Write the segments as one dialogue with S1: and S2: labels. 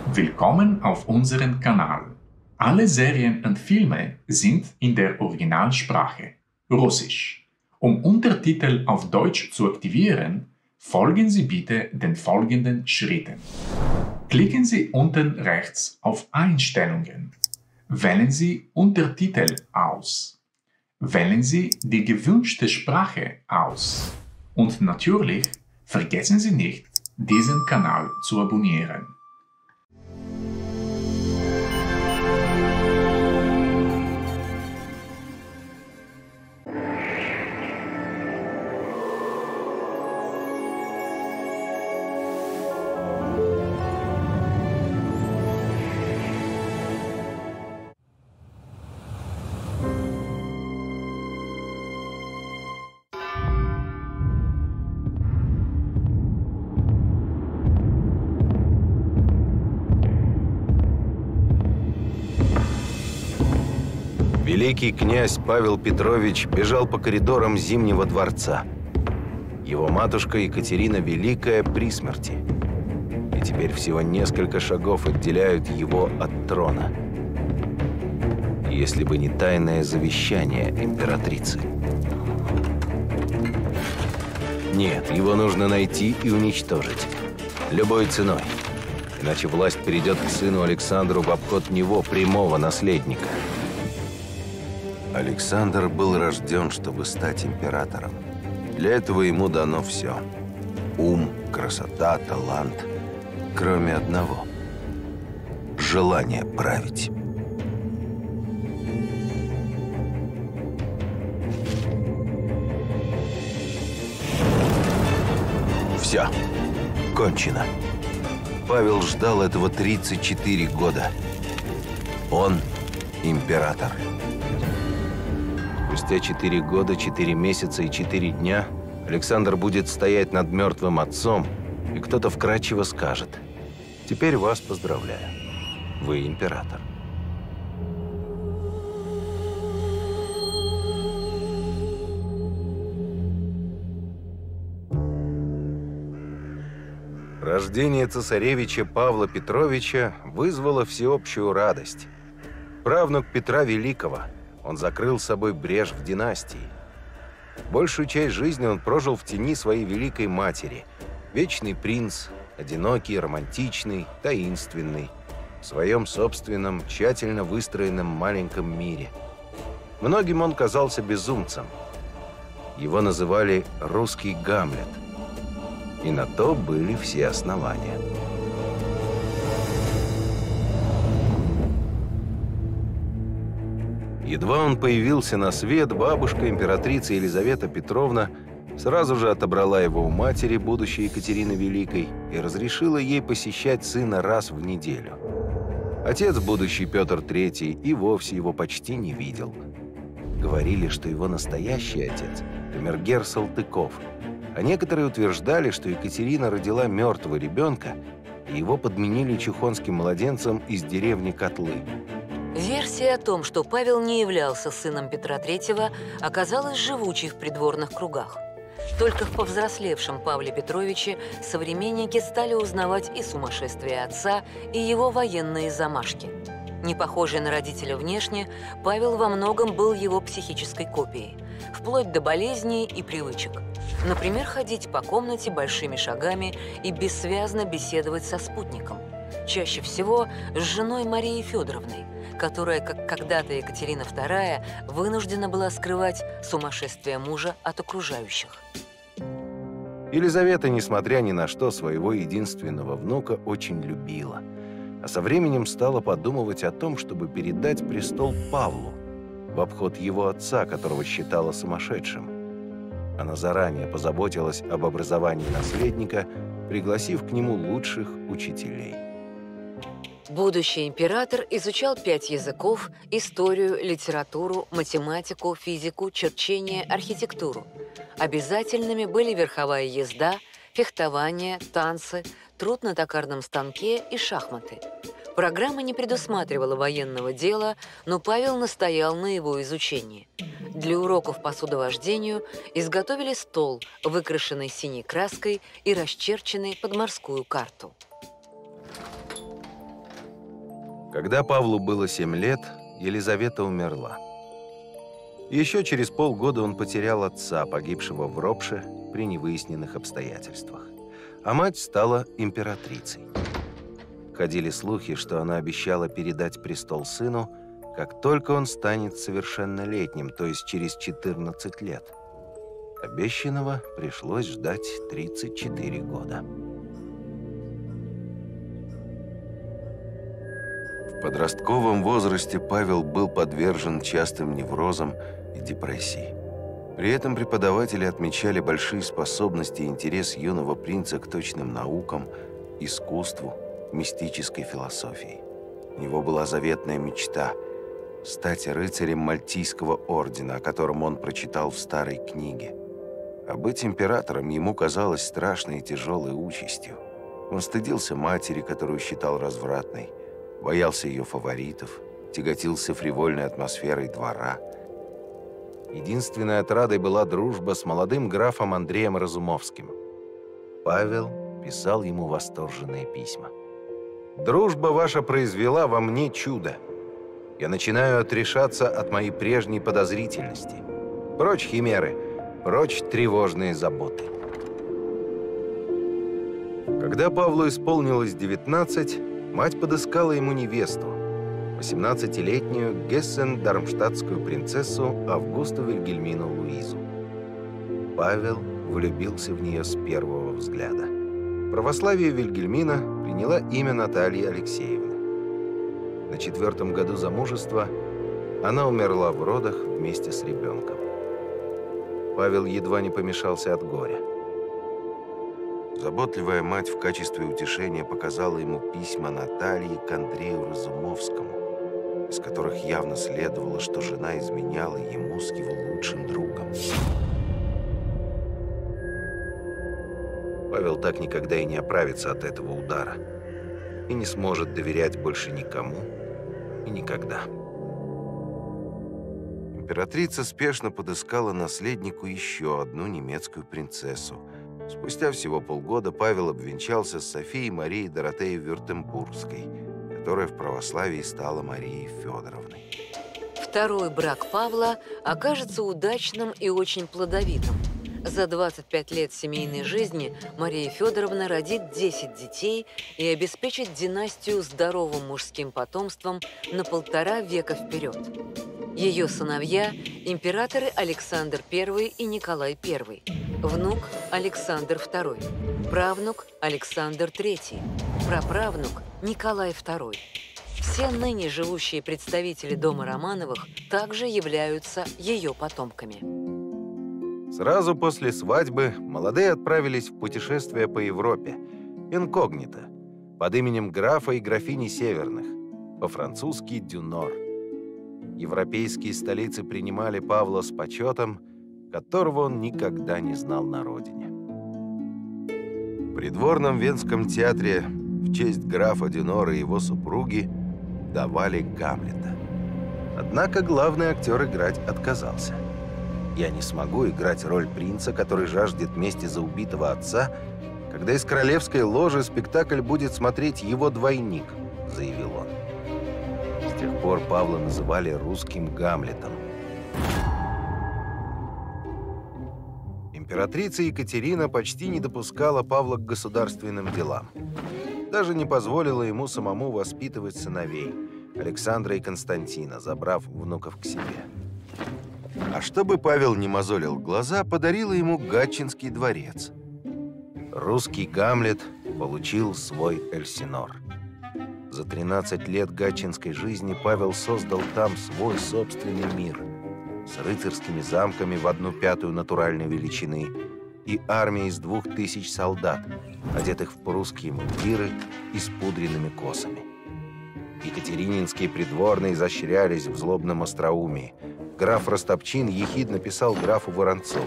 S1: Willkommen auf unserem Kanal. Alle Serien und Filme sind in der Originalsprache, Russisch. Um Untertitel auf Deutsch zu aktivieren, folgen Sie bitte den folgenden Schritten. Klicken Sie unten rechts auf Einstellungen. Wählen Sie Untertitel aus. Wählen Sie die gewünschte Sprache aus. Und natürlich vergessen Sie nicht, diesen Kanal zu abonnieren.
S2: Великий князь Павел Петрович бежал по коридорам Зимнего дворца. Его матушка Екатерина Великая при смерти. И теперь всего несколько шагов отделяют его от трона. Если бы не тайное завещание императрицы. Нет, его нужно найти и уничтожить. Любой ценой. Иначе власть перейдет к сыну Александру в обход него, прямого наследника. Александр был рожден, чтобы стать императором. Для этого ему дано все. Ум, красота, талант. Кроме одного. Желание править. Все. Кончено. Павел ждал этого 34 года. Он император. Спустя 4 года, 4 месяца и 4 дня Александр будет стоять над мертвым отцом, и кто-то вкратчиво скажет: «Теперь вас поздравляю, вы император». Рождение цесаревича Павла Петровича вызвало всеобщую радость. Правнук Петра Великого, он закрыл с собой брешь в династии. Большую часть жизни он прожил в тени своей великой матери. Вечный принц, одинокий, романтичный, таинственный, в своем собственном, тщательно выстроенном маленьком мире. Многим он казался безумцем. Его называли «русский Гамлет». И на то были все основания. Едва он появился на свет, бабушка, императрица Елизавета Петровна, сразу же отобрала его у матери, будущей Екатерины Великой, и разрешила ей посещать сына раз в неделю. Отец, будущий Петр III, и вовсе его почти не видел. Говорили, что его настоящий отец – камергер Салтыков, а некоторые утверждали, что Екатерина родила мертвого ребенка, и его подменили чухонским младенцем из деревни Котлы.
S3: Версия о том, что Павел не являлся сыном Петра III, оказалась живучей в придворных кругах. Только в повзрослевшем Павле Петровиче современники стали узнавать и сумасшествие отца, и его военные замашки. Не похожий на родителя внешне, Павел во многом был его психической копией, вплоть до болезней и привычек. Например, ходить по комнате большими шагами и бессвязно беседовать со спутником. Чаще всего с женой Марией Федоровной, которая, как когда-то Екатерина II, вынуждена была скрывать сумасшествие мужа от окружающих.
S2: Елизавета, несмотря ни на что, своего единственного внука очень любила, а со временем стала подумывать о том, чтобы передать престол Павлу в обход его отца, которого считала сумасшедшим. Она заранее позаботилась об образовании наследника, пригласив к нему лучших учителей.
S3: Будущий император изучал 5 языков, историю, литературу, математику, физику, черчение, архитектуру. Обязательными были верховая езда, фехтование, танцы, труд на токарном станке и шахматы. Программа не предусматривала военного дела, но Павел настоял на его изучении. Для уроков по судовождению изготовили стол, выкрашенный синей краской и расчерченный под морскую карту.
S2: Когда Павлу было 7 лет, Елизавета умерла. Еще через полгода он потерял отца, погибшего в Ропше при невыясненных обстоятельствах. А мать стала императрицей. Ходили слухи, что она обещала передать престол сыну, как только он станет совершеннолетним, то есть через 14 лет. Обещанного пришлось ждать 34 года. В подростковом возрасте Павел был подвержен частым неврозам и депрессии. При этом преподаватели отмечали большие способности и интерес юного принца к точным наукам, искусству, мистической философии. У него была заветная мечта – стать рыцарем Мальтийского ордена, о котором он прочитал в старой книге. А быть императором ему казалось страшной и тяжелой участью. Он стыдился матери, которую считал развратной, боялся ее фаворитов, тяготился фривольной атмосферой двора. Единственной отрадой была дружба с молодым графом Андреем Разумовским. Павел писал ему восторженные письма. «Дружба ваша произвела во мне чудо. Я начинаю отрешаться от моей прежней подозрительности. Прочь химеры, прочь тревожные заботы». Когда Павлу исполнилось 19, мать подыскала ему невесту, 18-летнюю гессен-дармштадтскую принцессу Августу Вильгельмину Луизу. Павел влюбился в нее с первого взгляда. Православие Вильгельмина приняла имя Натальи Алексеевны. На 4-м году замужества она умерла в родах вместе с ребенком. Павел едва не помешался от горя. Заботливая мать в качестве утешения показала ему письма Натальи к Андрею Разумовскому, из которых явно следовало, что жена изменяла ему с его лучшим другом. Павел так никогда и не оправится от этого удара и не сможет доверять больше никому и никогда. Императрица спешно подыскала наследнику еще одну немецкую принцессу. Спустя всего полгода Павел обвенчался с Софией Марией Доротеей Вюртембургской, которая в православии стала Марией Федоровной.
S3: Второй брак Павла окажется удачным и очень плодовитым. За 25 лет семейной жизни Мария Федоровна родит 10 детей и обеспечит династию здоровым мужским потомством на 1,5 века вперед. Ее сыновья – императоры Александр I и Николай I, внук – Александр II, правнук – Александр III, праправнук – Николай II. Все ныне живущие представители дома Романовых также являются ее потомками.
S2: Сразу после свадьбы молодые отправились в путешествие по Европе, инкогнито, под именем графа и графини Северных, по-французски «Дюнор». Европейские столицы принимали Павла с почетом, которого он никогда не знал на родине. В придворном Венском театре в честь графа Дюнора и его супруги давали Гамлета. Однако главный актер играть отказался. «Я не смогу играть роль принца, который жаждет мести за убитого отца, когда из королевской ложи спектакль будет смотреть его двойник», — заявил он. С тех пор Павла называли русским Гамлетом. Императрица Екатерина почти не допускала Павла к государственным делам. Даже не позволила ему самому воспитывать сыновей Александра и Константина, забрав внуков к себе. А чтобы Павел не мозолил глаза, подарила ему Гатчинский дворец. Русский Гамлет получил свой Эльсинор. За 13 лет гатчинской жизни Павел создал там свой собственный мир с рыцарскими замками в 1/5 натуральной величины и армией из 2000 солдат, одетых в прусские мундиры и с пудренными косами. Екатерининские придворные изощрялись в злобном остроумии. Граф Растопчин ехидно писал графу Воронцову: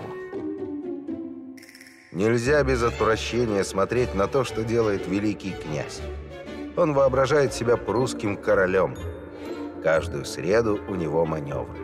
S2: «Нельзя без отвращения смотреть на то, что делает великий князь. Он воображает себя прусским королем. Каждую среду у него маневры».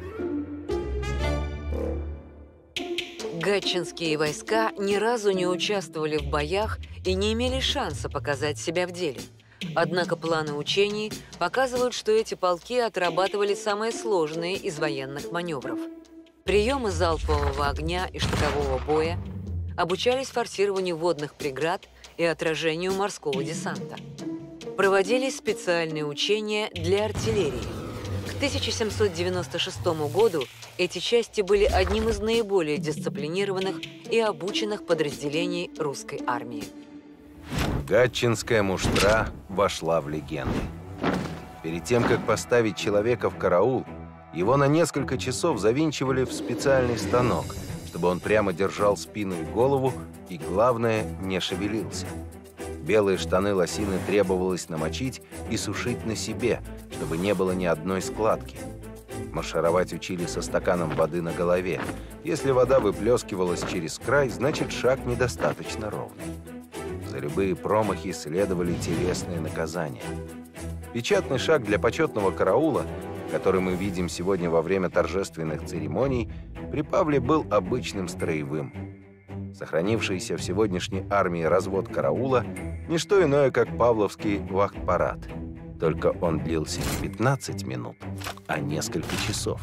S3: Гатчинские войска ни разу не участвовали в боях и не имели шанса показать себя в деле. Однако планы учений показывают, что эти полки отрабатывали самые сложные из военных маневров. Приемы залпового огня и штыкового боя, обучались форсированию водных преград и отражению морского десанта. Проводились специальные учения для артиллерии. К 1796 году эти части были одним из наиболее дисциплинированных и обученных подразделений русской армии.
S2: Гатчинская муштра вошла в легенды. Перед тем, как поставить человека в караул, его на несколько часов завинчивали в специальный станок, чтобы он прямо держал спину и голову, и, главное, не шевелился. Белые штаны лосины требовалось намочить и сушить на себе, чтобы не было ни одной складки. Маршировать учили со стаканом воды на голове. Если вода выплескивалась через край, значит, шаг недостаточно ровный. За любые промахи следовали телесные наказания. Печатный шаг для почетного караула, который мы видим сегодня во время торжественных церемоний, при Павле был обычным строевым. Сохранившийся в сегодняшней армии развод караула – не что иное, как павловский вахт-парад. Только он длился не 15 минут, а несколько часов.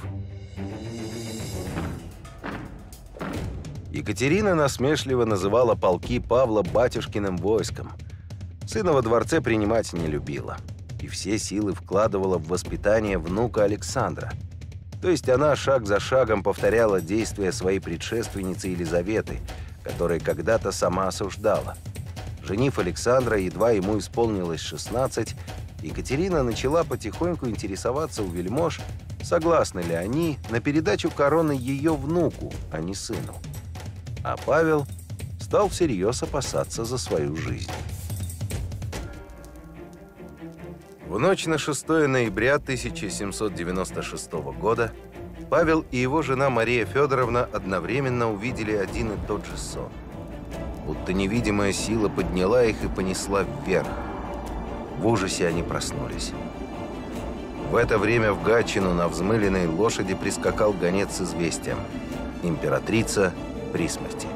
S2: Екатерина насмешливо называла полки Павла батюшкиным войском. Сына во дворце принимать не любила. И все силы вкладывала в воспитание внука Александра. То есть она шаг за шагом повторяла действия своей предшественницы Елизаветы, которой когда-то сама осуждала. Женив Александра, едва ему исполнилось 16, Екатерина начала потихоньку интересоваться у вельмож, согласны ли они на передачу короны ее внуку, а не сыну. А Павел стал всерьез опасаться за свою жизнь. В ночь на 6 ноября 1796 года Павел и его жена Мария Федоровна одновременно увидели один и тот же сон. Будто невидимая сила подняла их и понесла вверх. В ужасе они проснулись. В это время в Гатчину на взмыленной лошади прискакал гонец с известием: императрица при смерти.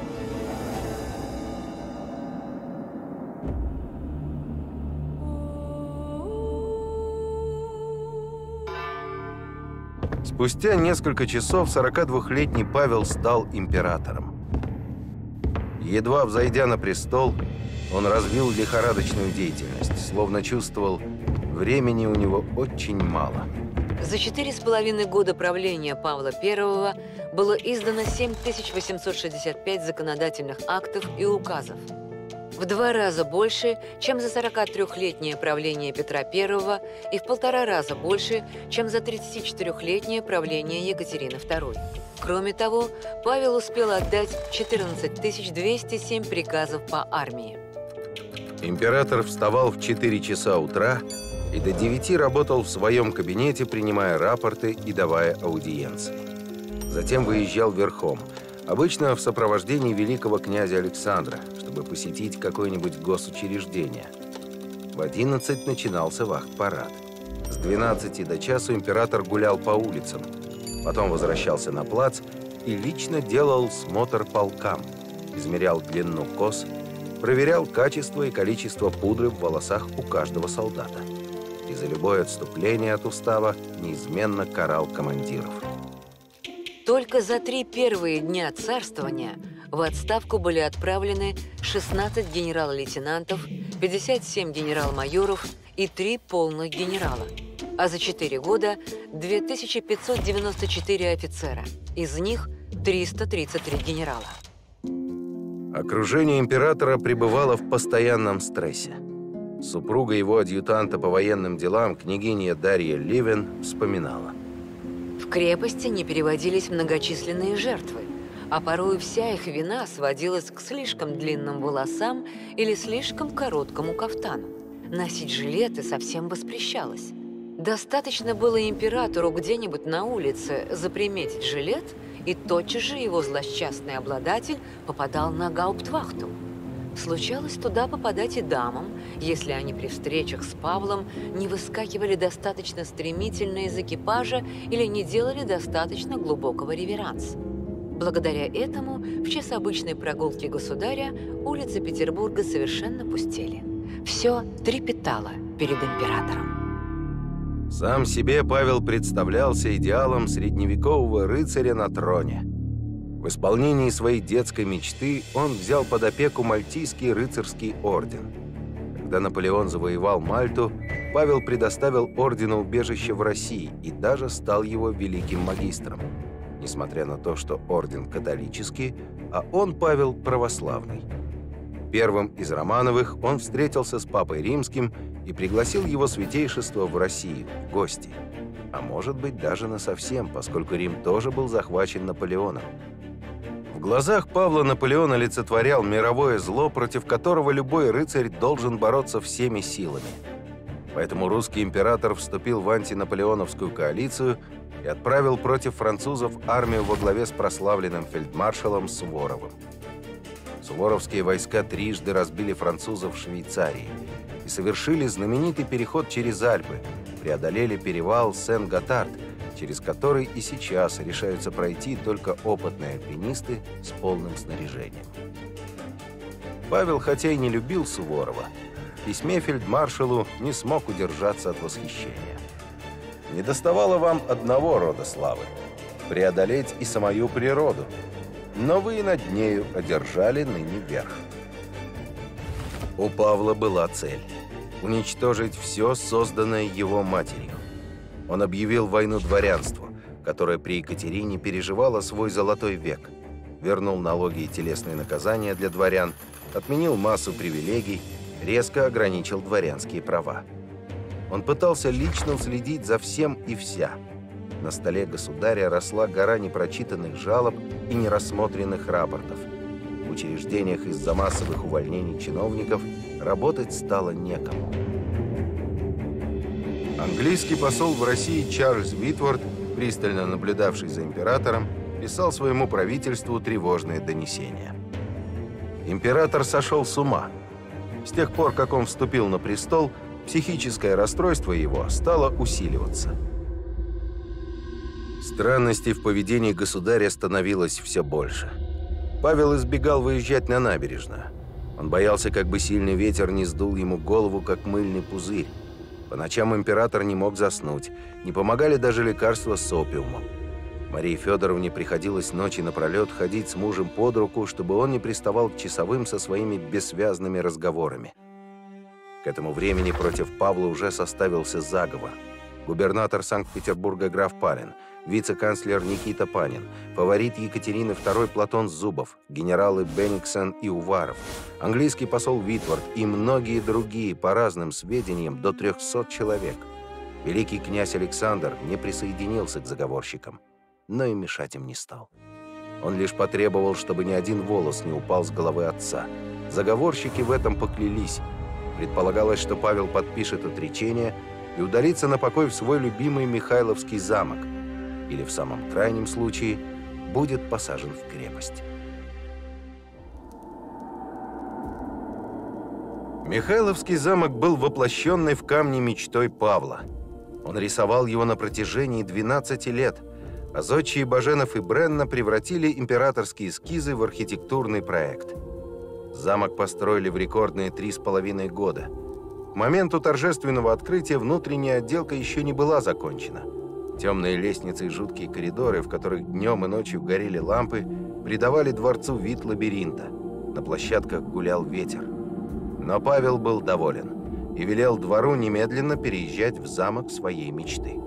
S2: Спустя несколько часов 42-летний Павел стал императором. Едва взойдя на престол, он развил лихорадочную деятельность, словно чувствовал, времени у него очень мало.
S3: За 4,5 года правления Павла I было издано 7865 законодательных актов и указов. В 2 раза больше, чем за 43-летнее правление Петра I, и в 1,5 раза больше, чем за 34-летнее правление Екатерины II. Кроме того, Павел успел отдать 14 207 приказов по армии.
S2: Император вставал в 4 часа утра и до 9 работал в своем кабинете, принимая рапорты и давая аудиенции. Затем выезжал верхом, обычно в сопровождении великого князя Александра, чтобы посетить какое-нибудь госучреждение. В 11 начинался вахт-парад. С 12 до часу император гулял по улицам, потом возвращался на плац и лично делал смотр полкам, измерял длину кос, проверял качество и количество пудры в волосах у каждого солдата. И за любое отступление от устава неизменно карал командиров.
S3: Только за 3 первые дня царствования в отставку были отправлены 16 генерал-лейтенантов, 57 генерал-майоров и 3 полных генерала. А за 4 года 2594 офицера, из них 333 генерала.
S2: Окружение императора пребывало в постоянном стрессе. Супруга его адъютанта по военным делам, княгиня Дарья Ливен, вспоминала:
S3: в крепости не переводились многочисленные жертвы, а порой вся их вина сводилась к слишком длинным волосам или слишком короткому кафтану. Носить жилеты совсем воспрещалось. Достаточно было императору где-нибудь на улице заприметить жилет, и тотчас же его злосчастный обладатель попадал на гауптвахту. Случалось туда попадать и дамам, если они при встречах с Павлом не выскакивали достаточно стремительно из экипажа или не делали достаточно глубокого реверанса. Благодаря этому в час обычной прогулки государя улицы Петербурга совершенно пустели. все трепетало перед императором.
S2: Сам себе Павел представлялся идеалом средневекового рыцаря на троне. В исполнении своей детской мечты он взял под опеку Мальтийский рыцарский орден. Когда Наполеон завоевал Мальту, Павел предоставил ордену убежище в России и даже стал его великим магистром. Несмотря на то, что орден католический, а он, Павел, православный. Первым из Романовых он встретился с Папой Римским и пригласил его святейшество в Россию, в гости. А может быть, даже насовсем, поскольку Рим тоже был захвачен Наполеоном. В глазах Павла Наполеон олицетворял мировое зло, против которого любой рыцарь должен бороться всеми силами. Поэтому русский император вступил в антинаполеоновскую коалицию и отправил против французов армию во главе с прославленным фельдмаршалом Суворовым. Суворовские войска трижды разбили французов в Швейцарии и совершили знаменитый переход через Альпы, преодолели перевал Сен-Готард, через который и сейчас решаются пройти только опытные альпинисты с полным снаряжением. Павел, хотя и не любил Суворова, в письме фельдмаршалу не смог удержаться от восхищения. «Недоставало вам одного рода славы – преодолеть и самую природу, но вы и над нею одержали ныне верх». У Павла была цель – уничтожить все, созданное его матерью. Он объявил войну дворянству, которое при Екатерине переживало свой золотой век, вернул налоги и телесные наказания для дворян, отменил массу привилегий, резко ограничил дворянские права. Он пытался лично следить за всем и вся. На столе государя росла гора непрочитанных жалоб и нерассмотренных рапортов. В учреждениях из-за массовых увольнений чиновников работать стало некому. Английский посол в России Чарльз Уитворд, пристально наблюдавший за императором, писал своему правительству тревожные донесения. Император сошел с ума. С тех пор, как он вступил на престол, психическое расстройство его стало усиливаться. Странностей в поведении государя становилось все больше. Павел избегал выезжать на набережную. Он боялся, как бы сильный ветер не сдул ему голову, как мыльный пузырь. По ночам император не мог заснуть, не помогали даже лекарства с опиумом. Марии Федоровне приходилось ночи напролет ходить с мужем под руку, чтобы он не приставал к часовым со своими бессвязными разговорами. К этому времени против Павла уже составился заговор. Губернатор Санкт-Петербурга граф Палин, вице-канцлер Никита Панин, фаворит Екатерины II Платон Зубов, генералы Бенниксен и Уваров, английский посол Уитворд и многие другие, по разным сведениям, до 300 человек. Великий князь Александр не присоединился к заговорщикам, но и мешать им не стал. Он лишь потребовал, чтобы ни один волос не упал с головы отца. Заговорщики в этом поклялись. Предполагалось, что Павел подпишет отречение и удалится на покой в свой любимый Михайловский замок, или в самом крайнем случае будет посажен в крепость. Михайловский замок был воплощенной в камне мечтой Павла. Он рисовал его на протяжении 12 лет, а зодчие Баженов и Бренна превратили императорские эскизы в архитектурный проект. Замок построили в рекордные 3,5 года. К моменту торжественного открытия внутренняя отделка еще не была закончена. Темные лестницы и жуткие коридоры, в которых днем и ночью горели лампы, придавали дворцу вид лабиринта. На площадках гулял ветер. Но Павел был доволен и велел двору немедленно переезжать в замок своей мечты.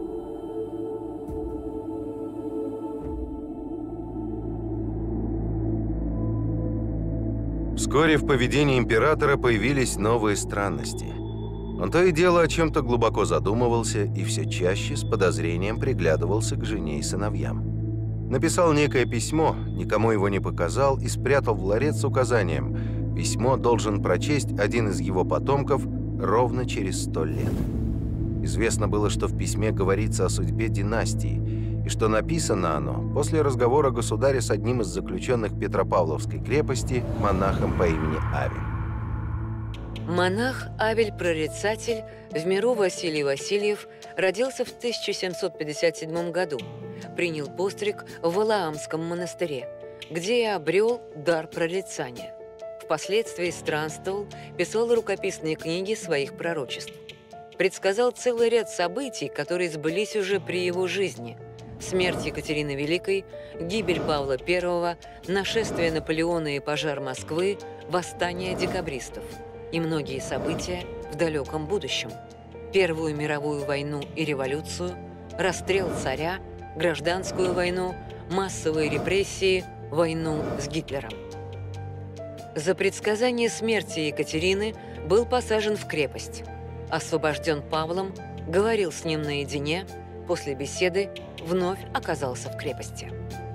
S2: Вскоре в поведении императора появились новые странности. Он то и дело о чем-то глубоко задумывался и все чаще с подозрением приглядывался к жене и сыновьям. Написал некое письмо, никому его не показал и спрятал в ларец с указанием: письмо должен прочесть один из его потомков ровно через 100 лет. Известно было, что в письме говорится о судьбе династии, и что написано оно после разговора государя с одним из заключенных Петропавловской крепости, монахом по имени Авель.
S3: Монах Авель-прорицатель, в миру Василий Васильев, родился в 1757 году. Принял постриг в Валаамском монастыре, где и обрел дар прорицания. В впоследствии странствовал, писал рукописные книги своих пророчеств. Предсказал целый ряд событий, которые сбылись уже при его жизни: смерть Екатерины Великой, гибель Павла I, нашествие Наполеона и пожар Москвы, восстание декабристов и многие события в далеком будущем: Первую мировую войну и революцию, расстрел царя, гражданскую войну, массовые репрессии, войну с Гитлером. За предсказание смерти Екатерины был посажен в крепость. Освобожден Павлом, говорил с ним наедине, после беседы вновь оказался в крепости.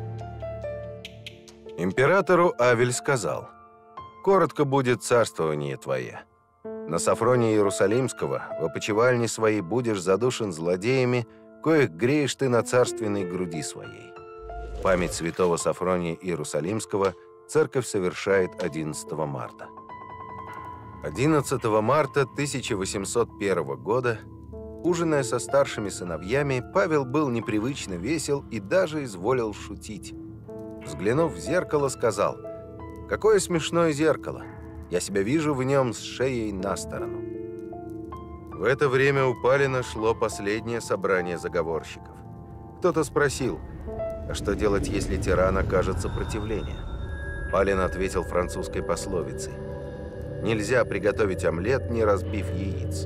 S2: Императору Авель сказал: «Коротко будет царствование твое. На Сафроне Иерусалимского в опочивальне своей будешь задушен злодеями, коих греешь ты на царственной груди своей». Память святого Сафрония Иерусалимского церковь совершает 11 марта. 11 марта 1801 года, ужиная со старшими сыновьями, Павел был непривычно весел и даже изволил шутить. Взглянув в зеркало, сказал: «Какое смешное зеркало! Я себя вижу в нем с шеей на сторону». В это время у Палина шло последнее собрание заговорщиков. Кто-то спросил: «А что делать, если тиран окажет сопротивление?» Палин ответил французской пословицей: «Нельзя приготовить омлет, не разбив яиц».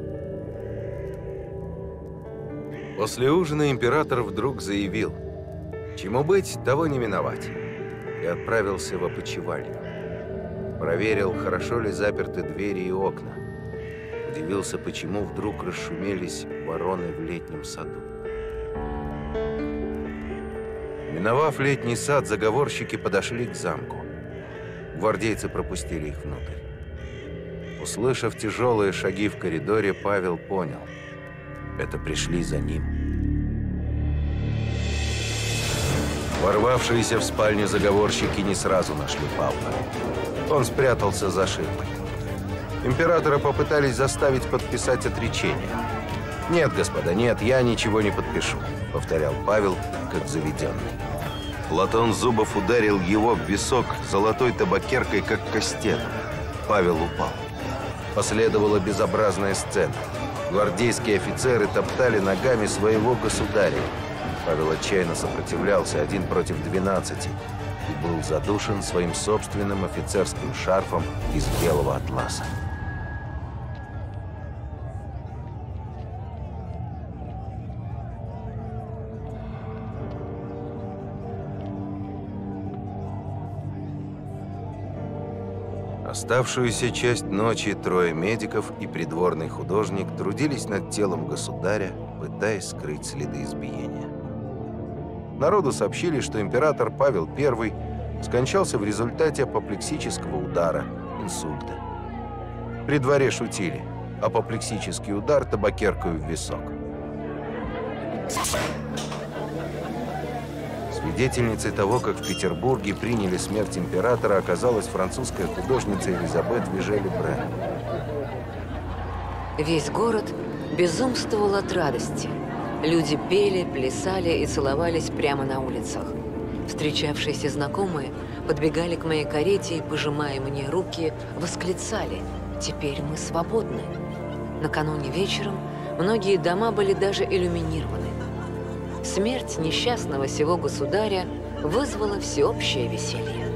S2: После ужина император вдруг заявил: «Чему быть, того не миновать», и отправился в опочивальню. Проверил, хорошо ли заперты двери и окна. Удивился, почему вдруг расшумелись вороны в летнем саду. Миновав летний сад, заговорщики подошли к замку. Гвардейцы пропустили их внутрь. Услышав тяжелые шаги в коридоре, Павел понял — это пришли за ним. Ворвавшиеся в спальню заговорщики не сразу нашли Павла. Он спрятался за ширмой. Императора попытались заставить подписать отречение. «Нет, господа, нет, я ничего не подпишу», — повторял Павел, как заведенный. Платон Зубов ударил его в висок золотой табакеркой, как кастетом. Павел упал. Последовала безобразная сцена. Гвардейские офицеры топтали ногами своего государя. Павел отчаянно сопротивлялся 1 против 12 и был задушен своим собственным офицерским шарфом из белого атласа. Оставшуюся часть ночи трое медиков и придворный художник трудились над телом государя, пытаясь скрыть следы избиения. Народу сообщили, что император Павел I скончался в результате апоплексического удара, инсульта. При дворе шутили: апоплексический удар табакеркою в висок. Свидетельницей того, как в Петербурге приняли смерть императора, оказалась французская художница Элизабет Вижель-Брен.
S3: Весь город безумствовал от радости. Люди пели, плясали и целовались прямо на улицах. Встречавшиеся знакомые подбегали к моей карете и, пожимая мне руки, восклицали: «Теперь мы свободны». Накануне вечером многие дома были даже иллюминированы. Смерть несчастного сего государя вызвала всеобщее веселье.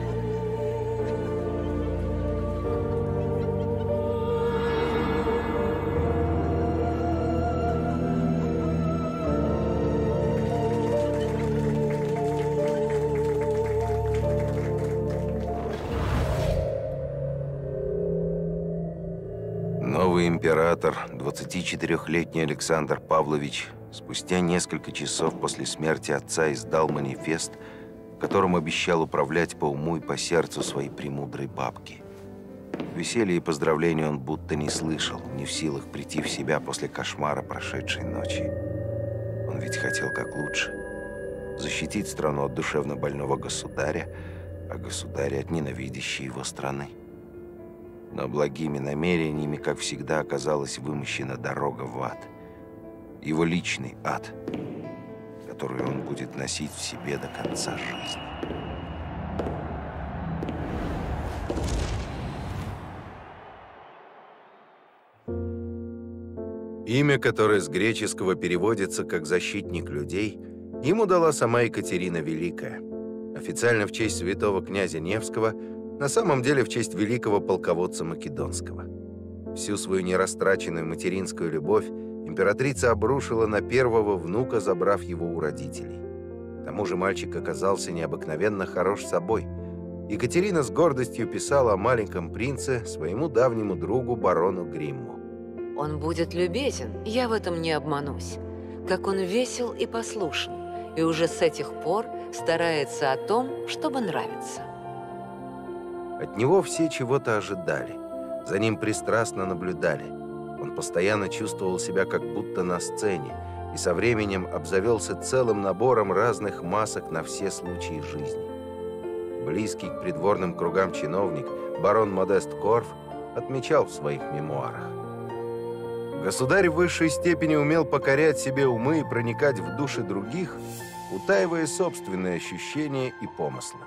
S2: Новый император, 24-летний Александр Павлович, спустя несколько часов после смерти отца издал манифест, в котором обещал управлять по уму и по сердцу своей премудрой бабки. Веселья и поздравлений он будто не слышал, не в силах прийти в себя после кошмара прошедшей ночи. Он ведь хотел как лучше защитить страну от душевно больного государя, а государя от ненавидящей его страны. Но благими намерениями, как всегда, оказалась вымощена дорога в ад. Его личный ад, который он будет носить в себе до конца жизни. Имя, которое с греческого переводится как «защитник людей», ему дала сама Екатерина Великая. Официально в честь святого князя Невского, на самом деле в честь великого полководца Македонского. Всю свою нерастраченную материнскую любовь императрица обрушила на первого внука, забрав его у родителей. К тому же мальчик оказался необыкновенно хорош собой. Екатерина с гордостью писала о маленьком принце своему давнему другу барону Гримму.
S3: Он будет любезен, я в этом не обманусь. Как он весел и послушен, и уже с этих пор старается о том, чтобы нравиться.
S2: От него все чего-то ожидали. За ним пристрастно наблюдали. Он постоянно чувствовал себя как будто на сцене и со временем обзавелся целым набором разных масок на все случаи жизни. Близкий к придворным кругам чиновник, барон Модест Корф, отмечал в своих мемуарах: «Государь в высшей степени умел покорять себе умы и проникать в души других, утаивая собственные ощущения и помыслы».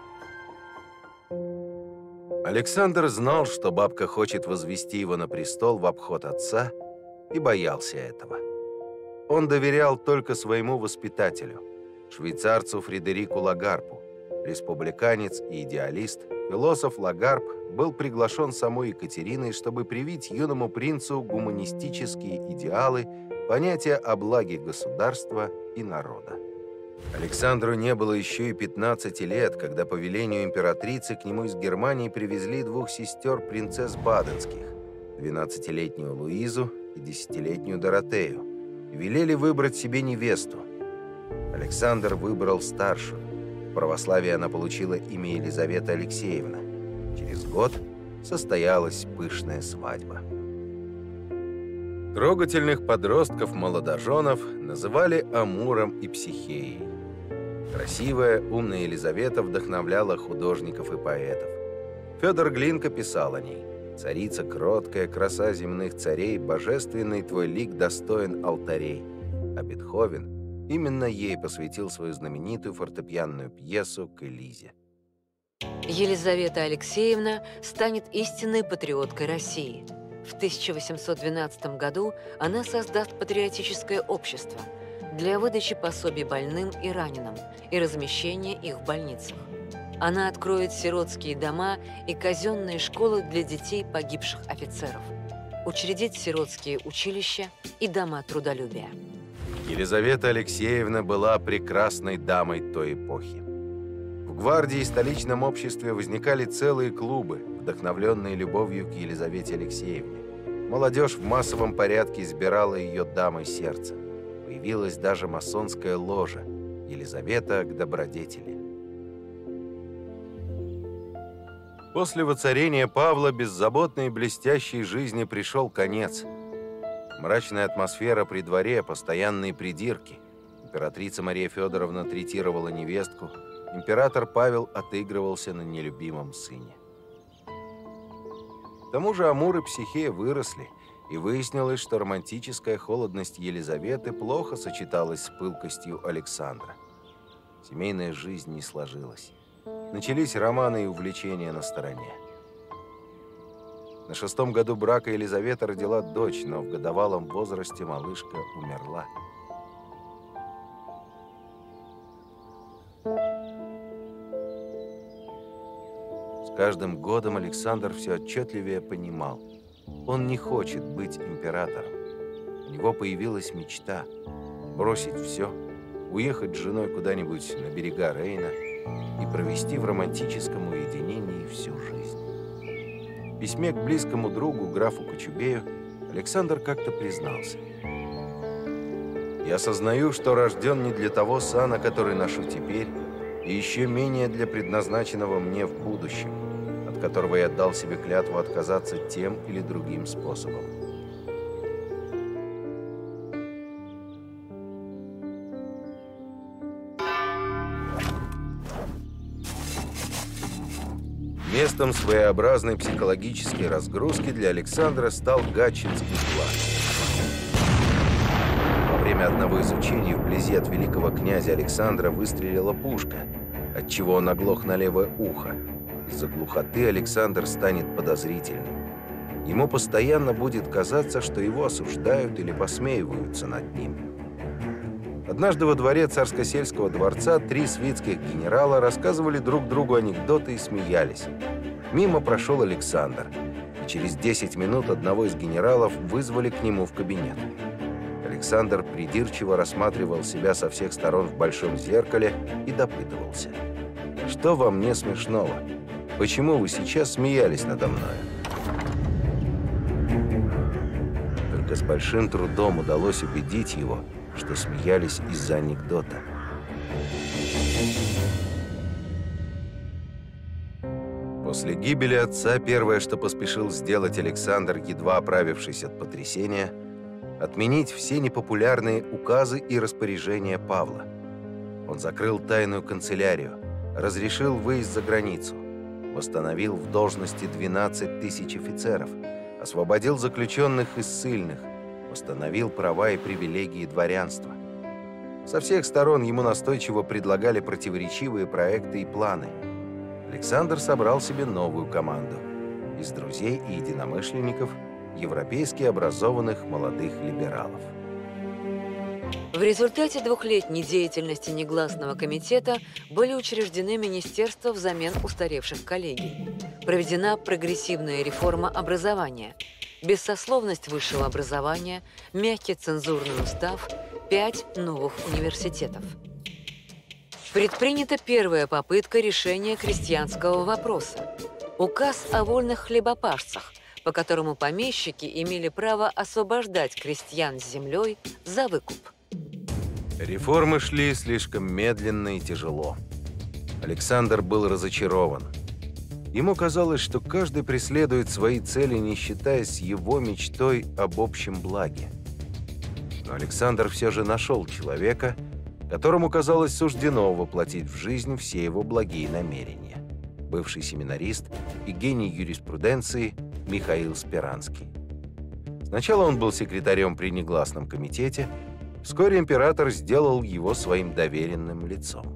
S2: Александр знал, что бабка хочет возвести его на престол в обход отца, и боялся этого. Он доверял только своему воспитателю, швейцарцу Фредерику Лагарпу. Республиканец и идеалист, философ Лагарп был приглашен самой Екатериной, чтобы привить юному принцу гуманистические идеалы, понятия о благе государства и народа. Александру не было еще и 15 лет, когда по велению императрицы к нему из Германии привезли двух сестер принцесс Баденских, 12-летнюю Луизу и 10-летнюю Доротею, и велели выбрать себе невесту. Александр выбрал старшую. В православии она получила имя Елизавета Алексеевна. Через год состоялась пышная свадьба. Трогательных подростков-молодоженов называли Амуром и Психеей. Красивая, умная Елизавета вдохновляла художников и поэтов. Федор Глинка писал о ней: «Царица кроткая, краса земных царей, божественный твой лик достоин алтарей». А Бетховен именно ей посвятил свою знаменитую фортепианную пьесу «К Элизе».
S3: Елизавета Алексеевна станет истинной патриоткой России. В 1812 году она создаст патриотическое общество для выдачи пособий больным и раненым и размещения их в больницах. Она откроет сиротские дома и казенные школы для детей погибших офицеров, учредит сиротские училища и дома трудолюбия.
S2: Елизавета Алексеевна была прекрасной дамой той эпохи. В гвардии и столичном обществе возникали целые клубы, вдохновленные любовью к Елизавете Алексеевне. Молодежь в массовом порядке избирала ее дамой сердца. Появилась даже масонская ложа «Елизавета к добродетели». После воцарения Павла беззаботной и блестящей жизни пришел конец. Мрачная атмосфера при дворе, постоянные придирки. Императрица Мария Федоровна третировала невестку, император Павел отыгрывался на нелюбимом сыне. К тому же Амур и Психея выросли, и выяснилось, что романтическая холодность Елизаветы плохо сочеталась с пылкостью Александра. Семейная жизнь не сложилась. Начались романы и увлечения на стороне. На 6-м году брака Елизавета родила дочь, но в годовалом возрасте малышка умерла. С каждым годом Александр все отчетливее понимал: он не хочет быть императором. У него появилась мечта бросить все, уехать с женой куда-нибудь на берега Рейна и провести в романтическом уединении всю жизнь. В письме к близкому другу, графу Кочубею, Александр как-то признался: «Я осознаю, что рожден не для того сана, который ношу теперь, и еще менее для предназначенного мне в будущем, от которого я дал себе клятву отказаться тем или другим способом». Местом своеобразной психологической разгрузки для Александра стал Гатчинский плац. Во время одного из учений вблизи от великого князя Александра выстрелила пушка, отчего он оглох на левое ухо. Из-за глухоты Александр станет подозрительным. ему постоянно будет казаться, что его осуждают или посмеиваются над ним. Однажды во дворе царско-сельского дворца 3 свитских генерала рассказывали друг другу анекдоты и смеялись. Мимо прошел Александр, и через 10 минут одного из генералов вызвали к нему в кабинет. Александр придирчиво рассматривал себя со всех сторон в большом зеркале и допытывался: «Что во мне смешного? Почему вы сейчас смеялись надо мною?» Только с большим трудом удалось убедить его, что смеялись из-за анекдота. После гибели отца первое, что поспешил сделать Александр, едва оправившись от потрясения, отменить все непопулярные указы и распоряжения Павла. Он закрыл тайную канцелярию, разрешил выезд за границу, восстановил в должности 12 тысяч офицеров, освободил заключенных и ссыльных, восстановил права и привилегии дворянства. Со всех сторон ему настойчиво предлагали противоречивые проекты и планы. Александр собрал себе новую команду из друзей и единомышленников, европейски образованных молодых либералов.
S3: В результате 2-летней деятельности негласного комитета были учреждены министерства взамен устаревших коллегий. Проведена прогрессивная реформа образования, бессословность высшего образования, мягкий цензурный устав, 5 новых университетов. Предпринята первая попытка решения крестьянского вопроса. Указ о вольных хлебопашцах, по которому помещики имели право освобождать крестьян с землей за выкуп.
S2: Реформы шли слишком медленно и тяжело. Александр был разочарован. Ему казалось, что каждый преследует свои цели, не считаясь его мечтой об общем благе. Но Александр все же нашел человека, которому, казалось, суждено воплотить в жизнь все его благие намерения. Бывший семинарист и гений юриспруденции Михаил Спиранский. Сначала он был секретарем при негласном комитете, вскоре император сделал его своим доверенным лицом.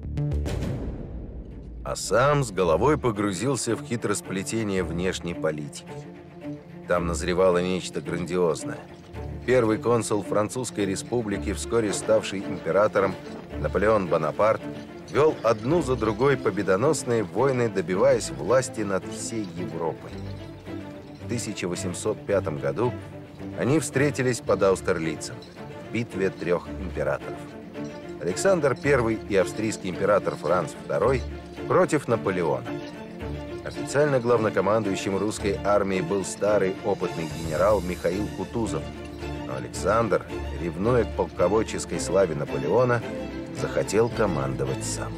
S2: А сам с головой погрузился в хитросплетение внешней политики. Там назревало нечто грандиозное. Первый консул Французской республики, вскоре ставший императором, Наполеон Бонапарт, вел одну за другой победоносные войны, добиваясь власти над всей Европой. В 1805 году они встретились под Аустерлицем в битве 3 императоров. Александр I и австрийский император Франц II против Наполеона. Официально главнокомандующим русской армией был старый опытный генерал Михаил Кутузов, но Александр, ревнуя к полководческой славе Наполеона, захотел командовать сам.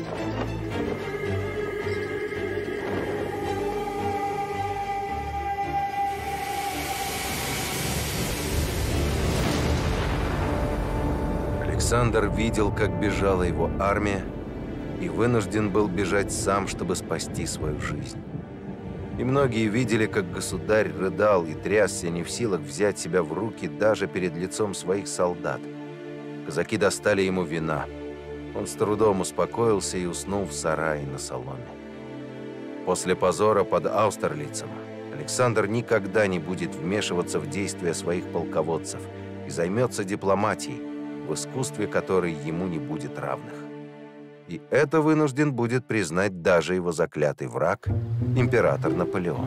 S2: Александр видел, как бежала его армия, и вынужден был бежать сам, чтобы спасти свою жизнь. И многие видели, как государь рыдал и трясся, не в силах взять себя в руки даже перед лицом своих солдат. Казаки достали ему вина. Он с трудом успокоился и уснул в сарае на соломе. После позора под Аустерлицем Александр никогда не будет вмешиваться в действия своих полководцев и займется дипломатией, в искусстве которой ему не будет равных. И это вынужден будет признать даже его заклятый враг, император Наполеон.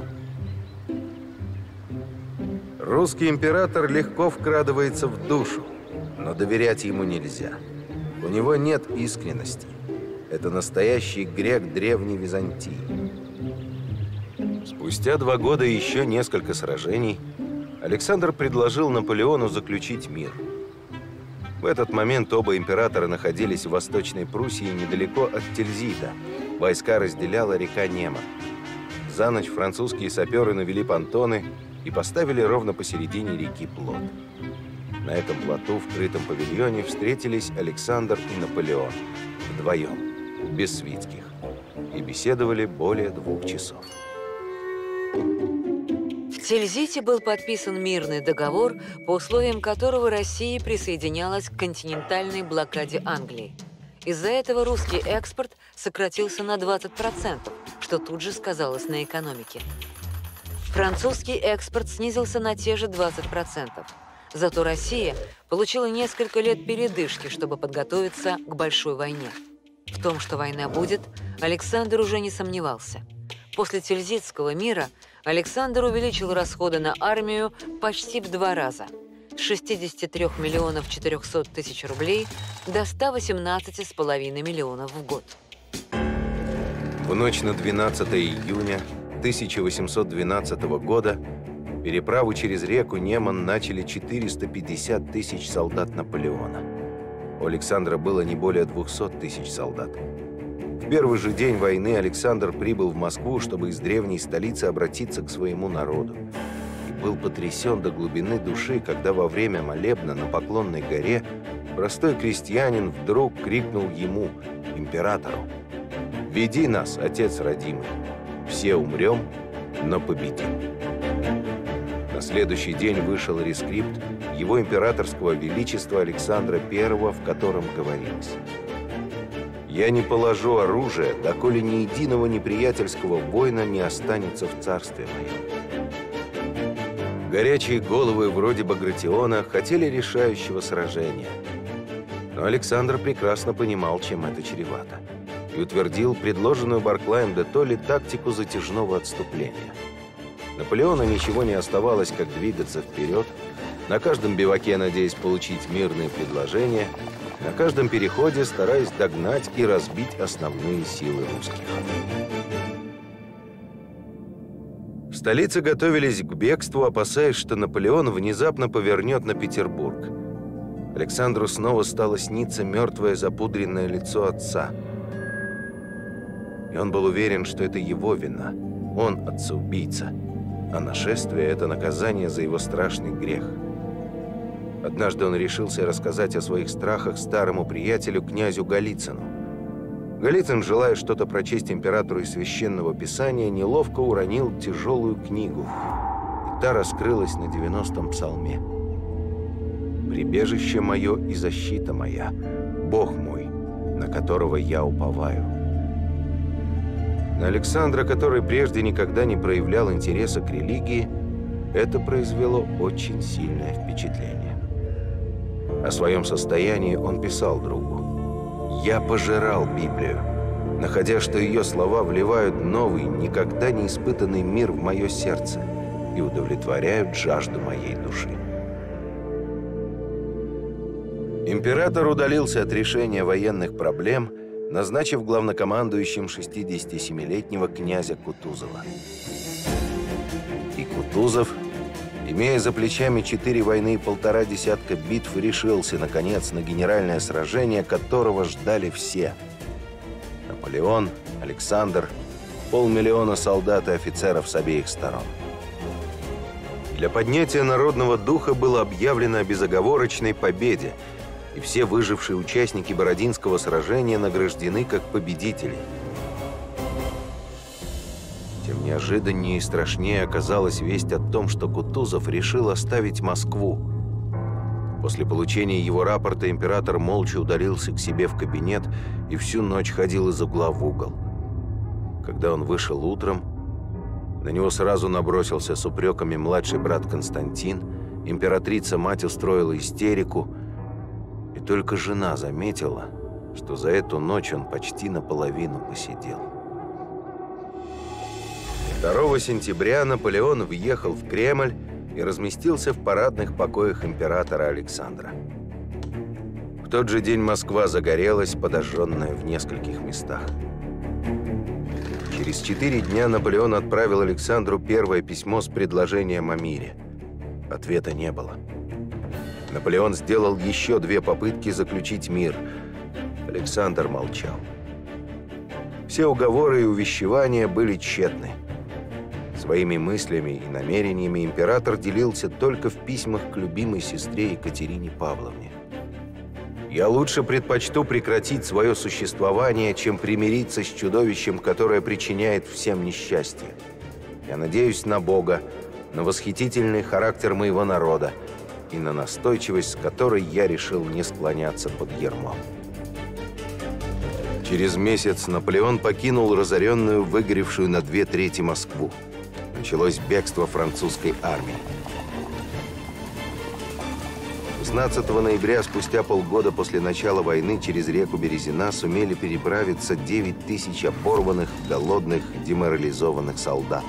S2: Русский император легко вкрадывается в душу, но доверять ему нельзя. У него нет искренности. Это настоящий грек древней Византии. Спустя 2 года и еще несколько сражений Александр предложил Наполеону заключить мир. В этот момент оба императора находились в Восточной Пруссии недалеко от Тильзита. Войска разделяла река Нема. За ночь французские саперы навели понтоны и поставили ровно посередине реки плот. На этом плоту в крытом павильоне встретились Александр и Наполеон вдвоем, без свитских, и беседовали более 2 часов.
S3: В Тильзите был подписан мирный договор, по условиям которого Россия присоединялась к континентальной блокаде Англии. Из-за этого русский экспорт сократился на 20%, что тут же сказалось на экономике. Французский экспорт снизился на те же 20%. Зато Россия получила несколько лет передышки, чтобы подготовиться к большой войне. В том, что война будет, Александр уже не сомневался. После Тильзитского мира Александр увеличил расходы на армию почти в 2 раза – с 63 миллионов 400 тысяч рублей до 118,5 миллионов в год.
S2: В ночь на 12 июня 1812 года переправу через реку Неман начали 450 тысяч солдат Наполеона. У Александра было не более 200 тысяч солдат. В первый же день войны Александр прибыл в Москву, чтобы из древней столицы обратиться к своему народу. И был потрясен до глубины души, когда во время молебна на Поклонной горе простой крестьянин вдруг крикнул ему, императору: «Веди нас, отец родимый, все умрем, но победим». На следующий день вышел рескрипт его императорского величества Александра I, в котором говорилось: «Я не положу оружие, доколе ни единого неприятельского воина не останется в царстве моем». Горячие головы вроде Багратиона хотели решающего сражения. Но Александр прекрасно понимал, чем это чревато, и утвердил предложенную Барклаем де Толли тактику затяжного отступления. Наполеону ничего не оставалось, как двигаться вперед, на каждом биваке надеясь получить мирные предложения, на каждом переходе стараясь догнать и разбить основные силы русских. В столице готовились к бегству, опасаясь, что Наполеон внезапно повернет на Петербург. Александру снова стало сниться мертвое запудренное лицо отца. И он был уверен, что это его вина. Он отца-убийца, а нашествие – это наказание за его страшный грех. Однажды он решился рассказать о своих страхах старому приятелю, князю Голицыну. Голицын, желая что-то прочесть императору из Священного Писания, неловко уронил тяжелую книгу, и та раскрылась на 90-м псалме. «Прибежище мое и защита моя, Бог мой, на которого я уповаю». На Александра, который прежде никогда не проявлял интереса к религии, это произвело очень сильное впечатление. О своем состоянии он писал другу: «Я пожирал Библию, находя, что ее слова вливают новый, никогда не испытанный мир в мое сердце и удовлетворяют жажду моей души». Император удалился от решения военных проблем, назначив главнокомандующим 67-летнего князя Кутузова. И Кутузов, имея за плечами 4 войны и 1,5 десятка битв, решился, наконец, на генеральное сражение, которого ждали все. Наполеон, Александр, 500 000 солдат и офицеров с обеих сторон. Для поднятия народного духа было объявлено о безоговорочной победе, и все выжившие участники Бородинского сражения награждены как победители. Тем неожиданнее и страшнее оказалась весть о том, что Кутузов решил оставить Москву. После получения его рапорта император молча удалился к себе в кабинет и всю ночь ходил из угла в угол. Когда он вышел утром, на него сразу набросился с упреками младший брат Константин, императрица-мать устроила истерику, и только жена заметила, что за эту ночь он почти наполовину посидел. 2 сентября Наполеон въехал в Кремль и разместился в парадных покоях императора Александра. В тот же день Москва загорелась, подожженная в нескольких местах. Через 4 дня Наполеон отправил Александру первое письмо с предложением о мире. Ответа не было. Наполеон сделал еще 2 попытки заключить мир. Александр молчал. Все уговоры и увещевания были тщетны. Своими мыслями и намерениями император делился только в письмах к любимой сестре Екатерине Павловне. «Я лучше предпочту прекратить свое существование, чем примириться с чудовищем, которое причиняет всем несчастье. Я надеюсь на Бога, на восхитительный характер моего народа и на настойчивость, с которой я решил не склоняться под ярмом». Через месяц Наполеон покинул разоренную, выгоревшую на 2/3 Москву. началось бегство французской армии. 16 ноября, спустя полгода после начала войны, через реку Березина сумели переправиться 9 тысяч оборванных, голодных, деморализованных солдат.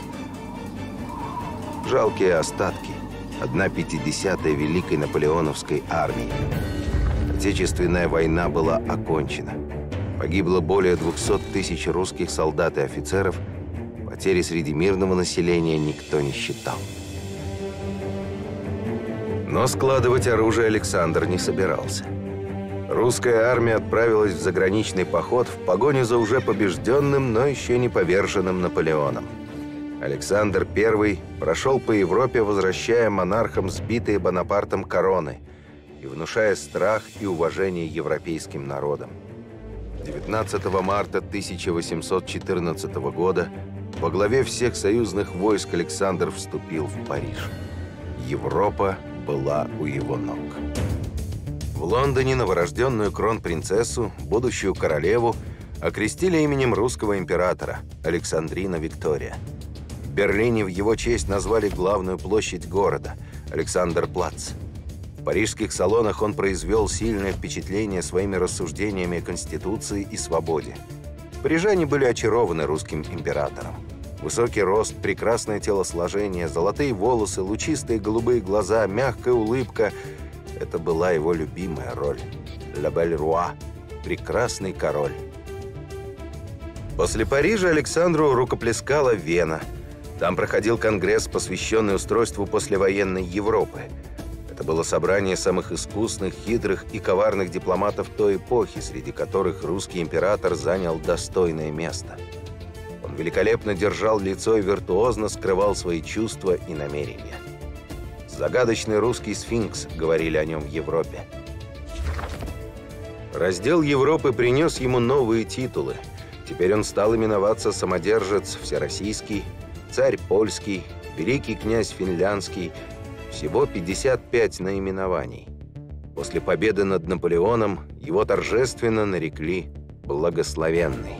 S2: Жалкие остатки. 1/50 Великой Наполеоновской армии. Отечественная война была окончена. Погибло более 200 тысяч русских солдат и офицеров. Потери среди мирного населения никто не считал. Но складывать оружие Александр не собирался. Русская армия отправилась в заграничный поход в погоню за уже побежденным, но еще не поверженным Наполеоном. Александр I прошел по Европе, возвращая монархам сбитые Бонапартом короны и внушая страх и уважение европейским народам. 19 марта 1814 года во главе всех союзных войск Александр вступил в Париж. Европа была у его ног. В Лондоне новорожденную кронпринцессу, будущую королеву, окрестили именем русского императора Александрина Виктория. В Берлине в его честь назвали главную площадь города – Александерплац. В парижских салонах он произвел сильное впечатление своими рассуждениями о Конституции и свободе. Парижане были очарованы русским императором. Высокий рост, прекрасное телосложение, золотые волосы, лучистые голубые глаза, мягкая улыбка – это была его любимая роль. «La belle roi» – прекрасный король. После Парижа Александру рукоплескала Вена. Там проходил конгресс, посвященный устройству послевоенной Европы. Это было собрание самых искусных, хитрых и коварных дипломатов той эпохи, среди которых русский император занял достойное место. Он великолепно держал лицо и виртуозно скрывал свои чувства и намерения. «Загадочный русский сфинкс», — говорили о нем в Европе. Раздел Европы принес ему новые титулы. Теперь он стал именоваться самодержец всероссийский, царь польский, великий князь финляндский. Всего 55 наименований. После победы над Наполеоном его торжественно нарекли «Благословенный».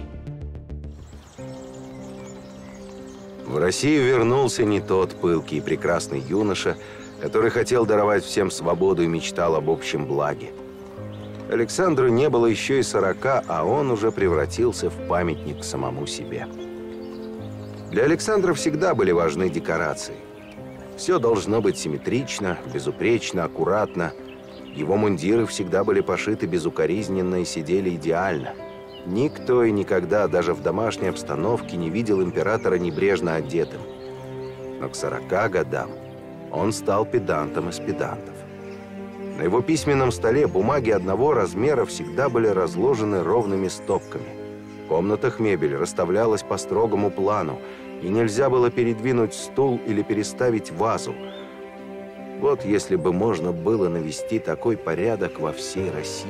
S2: В Россию вернулся не тот пылкий и прекрасный юноша, который хотел даровать всем свободу и мечтал об общем благе. Александру не было еще и 40, а он уже превратился в памятник самому себе. Для Александра всегда были важны декорации. Все должно быть симметрично, безупречно, аккуратно. Его мундиры всегда были пошиты безукоризненно и сидели идеально. Никто и никогда, даже в домашней обстановке, не видел императора небрежно одетым. Но к 40 годам он стал педантом из педантов. На его письменном столе бумаги одного размера всегда были разложены ровными стопками. В комнатах мебель расставлялась по строгому плану, и нельзя было передвинуть стул или переставить вазу. Вот если бы можно было навести такой порядок во всей России.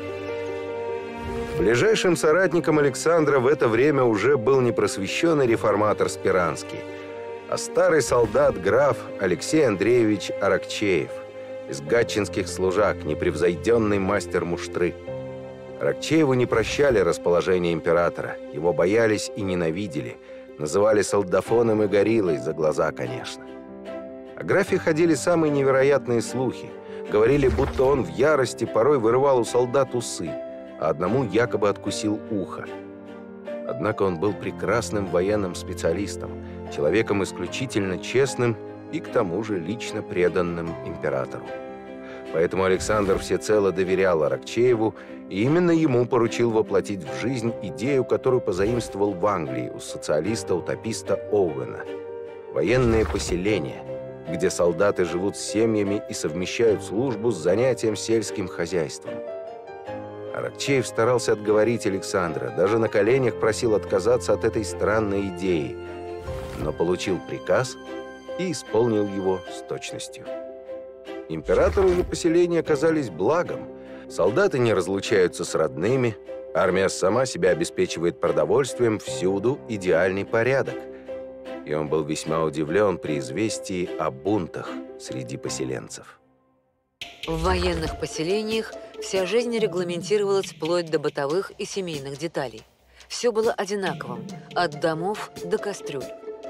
S2: Ближайшим соратником Александра в это время уже был не просвещенный реформатор Спиранский, а старый солдат граф Алексей Андреевич Аракчеев, из гатчинских служак, непревзойденный мастер муштры. Аракчееву не прощали расположение императора, его боялись и ненавидели, называли солдафоном и гориллой, за глаза, конечно. О графе ходили самые невероятные слухи. Говорили, будто он в ярости порой вырывал у солдат усы, а одному якобы откусил ухо. Однако он был прекрасным военным специалистом, человеком исключительно честным и к тому же лично преданным императору. Поэтому Александр всецело доверял Аракчееву, и именно ему поручил воплотить в жизнь идею, которую позаимствовал в Англии у социалиста-утописта Оуэна. Военные поселения, где солдаты живут с семьями и совмещают службу с занятием сельским хозяйством. Аракчеев старался отговорить Александра, даже на коленях просил отказаться от этой странной идеи, но получил приказ и исполнил его с точностью. Императору же поселения оказались благом. Солдаты не разлучаются с родными, армия сама себя обеспечивает продовольствием, всюду идеальный порядок. И он был весьма удивлен при известии о бунтах среди поселенцев.
S3: В военных поселениях вся жизнь регламентировалась вплоть до бытовых и семейных деталей. Все было одинаковым, от домов до кастрюль.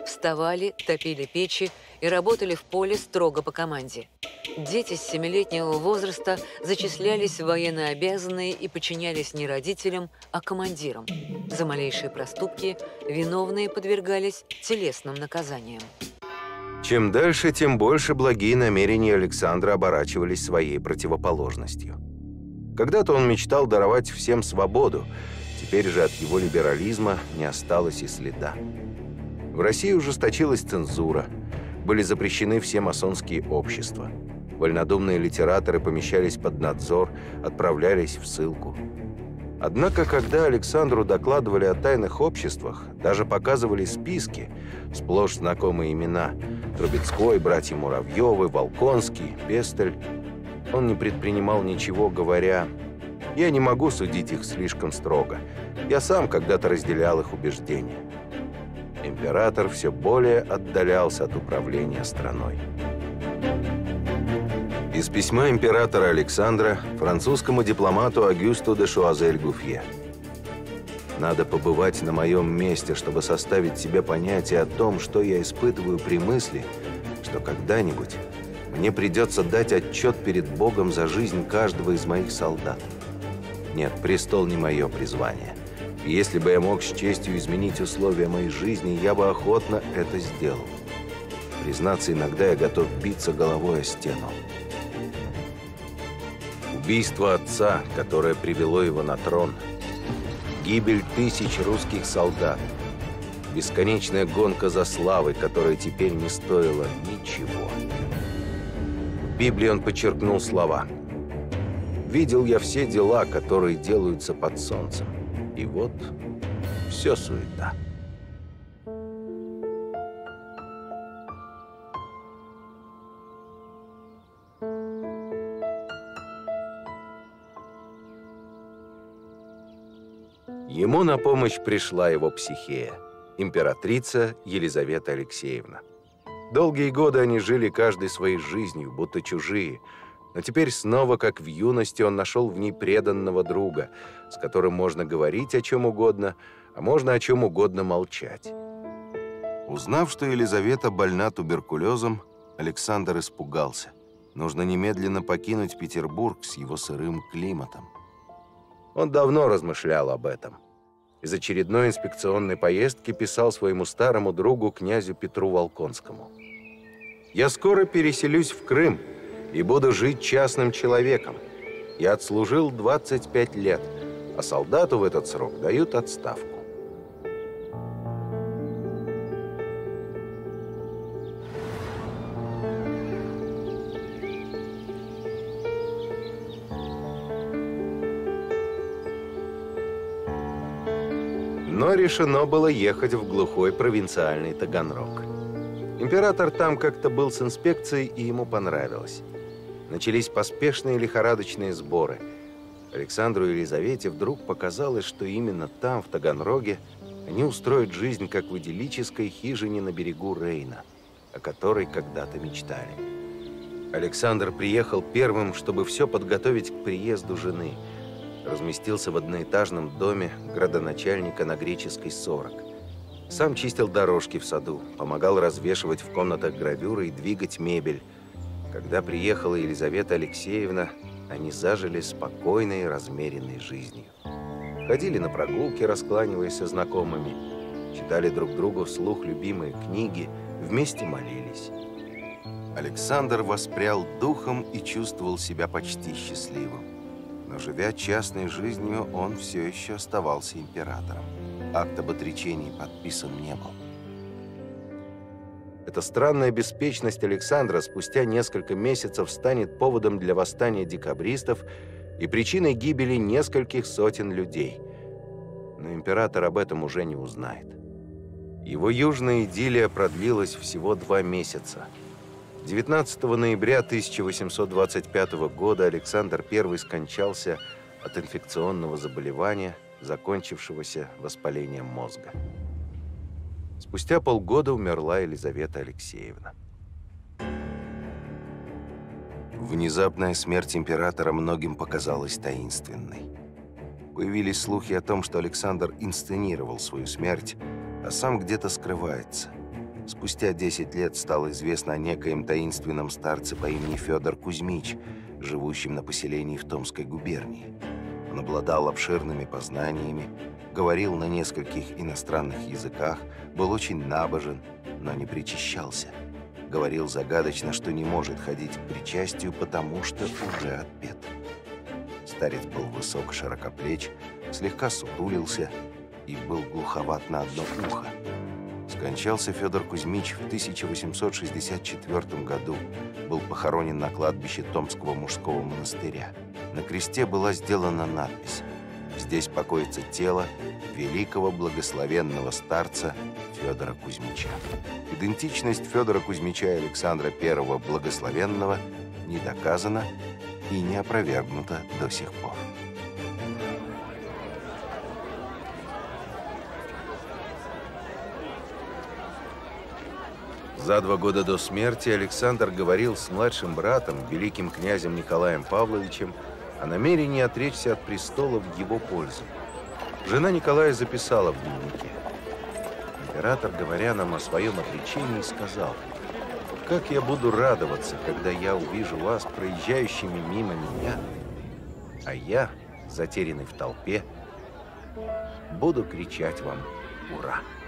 S3: Вставали, топили печи и работали в поле строго по команде. Дети с 7-летнего возраста зачислялись в военнообязанные и подчинялись не родителям, а командирам. За малейшие проступки виновные подвергались телесным наказаниям.
S2: Чем дальше, тем больше благие намерения Александра оборачивались своей противоположностью. Когда-то он мечтал даровать всем свободу, теперь же от его либерализма не осталось и следа. В России ужесточилась цензура, были запрещены все масонские общества. Вольнодумные литераторы помещались под надзор, отправлялись в ссылку. Однако, когда Александру докладывали о тайных обществах, даже показывали списки, сплошь знакомые имена – Трубецкой, братья Муравьевы, Волконский, Пестель, он не предпринимал ничего, говоря: «Я не могу судить их слишком строго. Я сам когда-то разделял их убеждения». Император все более отдалялся от управления страной. Из письма императора Александра французскому дипломату Агюсту де Шуазель-Гуфье. «Надо побывать на моем месте, чтобы составить себе понятие о том, что я испытываю при мысли, что когда-нибудь мне придется дать отчет перед Богом за жизнь каждого из моих солдат. Нет, престол не мое призвание. И если бы я мог с честью изменить условия моей жизни, я бы охотно это сделал. Признаться, иногда я готов биться головой о стену. Убийство отца, которое привело его на трон, гибель тысяч русских солдат, бесконечная гонка за славой, которая теперь не стоила ничего». В Библии он подчеркнул слова: «Видел я все дела, которые делаются под солнцем, и вот все суета». Ему на помощь пришла его психея, императрица Елизавета Алексеевна. Долгие годы они жили каждой своей жизнью, будто чужие, но теперь снова, как в юности, он нашел в ней преданного друга, с которым можно говорить о чем угодно, а можно о чем угодно молчать. Узнав, что Елизавета больна туберкулезом, Александр испугался. Нужно немедленно покинуть Петербург с его сырым климатом. Он давно размышлял об этом. Из очередной инспекционной поездки писал своему старому другу князю Петру Волконскому: «Я скоро переселюсь в Крым и буду жить частным человеком. Я отслужил 25 лет, а солдату в этот срок дают отставку». Но решено было ехать в глухой провинциальный Таганрог. Император там как-то был с инспекцией, и ему понравилось. Начались поспешные лихорадочные сборы. Александру и Елизавете вдруг показалось, что именно там, в Таганроге, они устроят жизнь, как в идиллической хижине на берегу Рейна, о которой когда-то мечтали. Александр приехал первым, чтобы все подготовить к приезду жены. Разместился в одноэтажном доме градоначальника на Греческой 40. Сам чистил дорожки в саду, помогал развешивать в комнатах гравюры и двигать мебель. Когда приехала Елизавета Алексеевна, они зажили спокойной, размеренной жизнью. Ходили на прогулки, раскланиваясь со знакомыми, читали друг другу вслух любимые книги, вместе молились. Александр воспрял духом и чувствовал себя почти счастливым. Но, живя частной жизнью, он все еще оставался императором. Акт об отречении подписан не был. Эта странная беспечность Александра спустя несколько месяцев станет поводом для восстания декабристов и причиной гибели нескольких сотен людей. Но император об этом уже не узнает. Его южная идиллия продлилась всего 2 месяца. 19 ноября 1825 года Александр I скончался от инфекционного заболевания, закончившегося воспалением мозга. Спустя полгода умерла Елизавета Алексеевна. Внезапная смерть императора многим показалась таинственной. Появились слухи о том, что Александр инсценировал свою смерть, а сам где-то скрывается. Спустя 10 лет стало известно о некоем таинственном старце по имени Федор Кузьмич, живущем на поселении в Томской губернии. Он обладал обширными познаниями, говорил на нескольких иностранных языках, был очень набожен, но не причащался. Говорил загадочно, что не может ходить к причастию, потому что уже отпет. Старец был высок, широкоплеч, слегка сутулился и был глуховат на одно ухо. Скончался Федор Кузьмич в 1864 году. Был похоронен на кладбище Томского мужского монастыря. На кресте была сделана надпись: «Здесь покоится тело великого благословенного старца Федора Кузьмича». Идентичность Федора Кузьмича и Александра I Благословенного не доказана и не опровергнута до сих пор. За 2 года до смерти Александр говорил с младшим братом, великим князем Николаем Павловичем, о намерении отречься от престола в его пользу. Жена Николая записала в дневнике: «Император, говоря нам о своем отречении, сказал: как я буду радоваться, когда я увижу вас проезжающими мимо меня, а я, затерянный в толпе, буду кричать вам «Ура!».